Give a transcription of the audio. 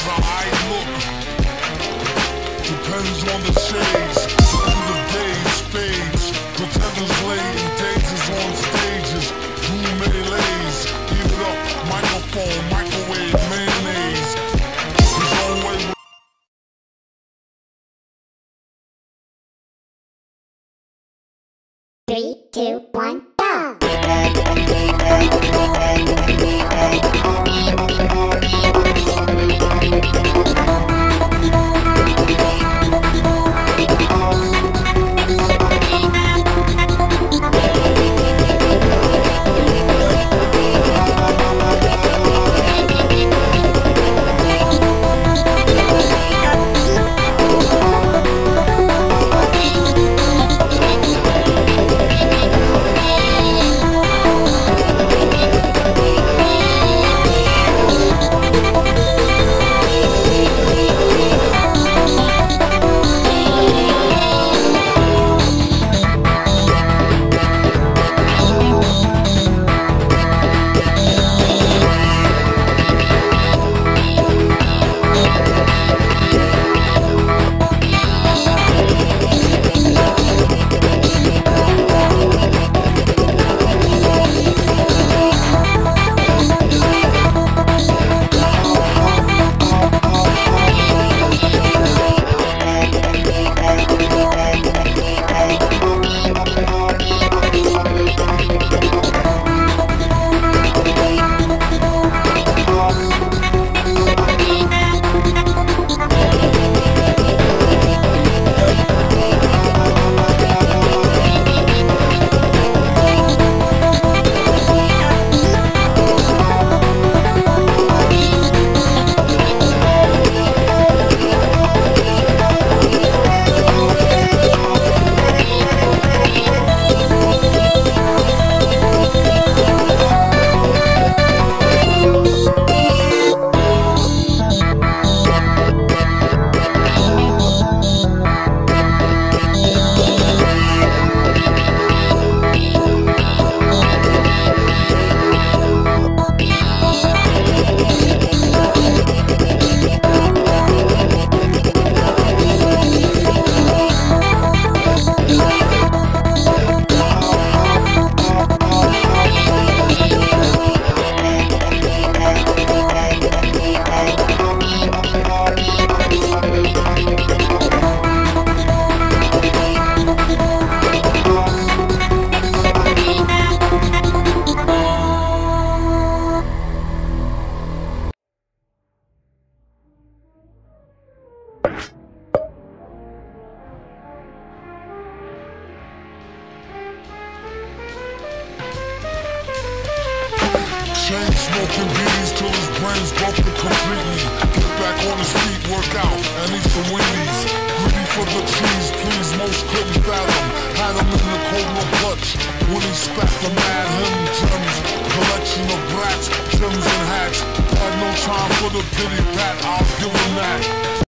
how I look depends on the shades. Through the days fades, pretenders lay in dazes on stages. Do melees, heat it up, microphone, microwave, mayonnaise. His own way with 3, 2, 1, go! chain smoking bees till his brain's broken completely. Get back on his feet, work out, and eat some Wheaties. Greedy for the cheese, please, most couldn't fathom. Had him in the cold clutch when he spat the mad him gems. Collection of brats, gems and hats. Had no time for the pity pat, I'll give him that.